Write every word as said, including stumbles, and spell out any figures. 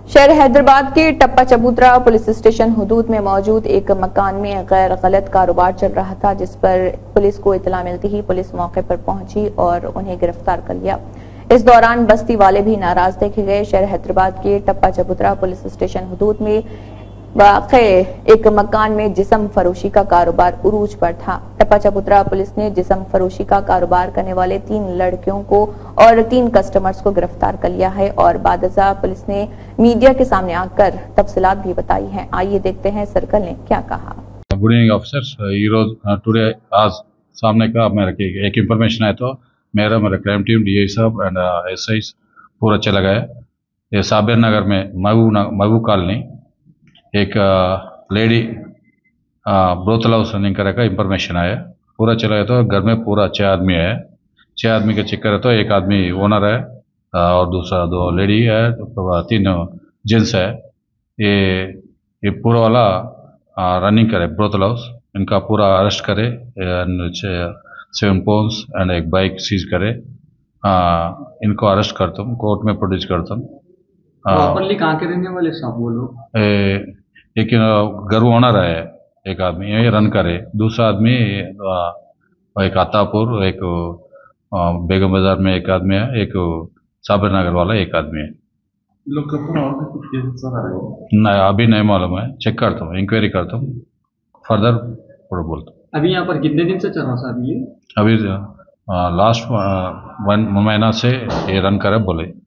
शहर हैदराबाद के टप्पा चबूतरा पुलिस स्टेशन हुदूद में मौजूद एक मकान में गैर गलत कारोबार चल रहा था, जिस पर पुलिस को इतला मिलती ही पुलिस मौके पर पहुंची और उन्हें गिरफ्तार कर लिया। इस दौरान बस्ती वाले भी नाराज देखे गए। शहर हैदराबाद के टप्पा चबूतरा पुलिस स्टेशन हुदूद में वाक़ एक मकान में जिस्म फरोशी का कारोबार उरूज पर था। टप्पा चबूतरा पुलिस ने जिस्म फरोशी का कारोबार करने वाले तीन लड़कियों को और तीन कस्टमर्स को गिरफ्तार कर लिया है और बादशाह पुलिस ने मीडिया के सामने आकर तफसीलात भी बताई हैं। आइए देखते हैं सर्कल ने क्या कहा। गुड इवनिंग ऑफिसर्स, टुडे आज सामने का मेरे एक इंफॉर्मेशन है तो मेरा मेरा क्राइम टीम डी आई साहब एंड एस आई पूरा चला गया। ये साबिर नगर में महबूब महबूब कॉलोनी एक लेडी ब्रोथल हाउस रनिंग करे का इंफॉर्मेशन आया। पूरा चला गया तो घर में पूरा छः आदमी है। छः आदमी का चेक करे तो एक आदमी ओनर है और दूसरा दो लेडी है, तीन जेंट्स है। ये ये पूरा वाला रनिंग करे ब्रोथल हाउस। इनका पूरा अरेस्ट करे, सेवन पोन्स एंड एक बाइक सीज करे। आ, इनको अरेस्ट करता हूँ, कोर्ट में प्रोड्यूस करता हूँ। प्रॉपर्ली कहाँ के रहने वाले साहब वो लोग? एक घर ओनर है, एक आदमी ये रन करे, दूसरा आदमी एक अतापुर, एक बेगम बाजार में एक आदमी है, एक साबिर नगर वाला एक आदमी है। लोग और भी कुछ केसेस आ रहे हो? नहीं, अभी नहीं मालूम है, चेक करता हूँ, इंक्वायरी करता हूँ, फर्दर बोलता हूँ। अभी यहाँ पर कितने दिन से चल रहा साहब ये? अभी लास्ट वन महीना से ये रन करे बोले।